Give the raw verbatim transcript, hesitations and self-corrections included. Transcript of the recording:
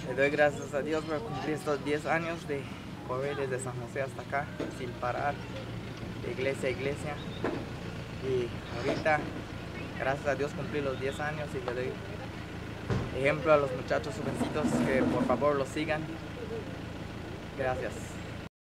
Le doy gracias a Dios por cumplir estos diez años de correr desde San José hasta acá, sin parar, de iglesia a iglesia. Y ahorita, gracias a Dios, cumplí los diez años y le doy ejemplo a los muchachos jovencitos que por favor los sigan. Gracias.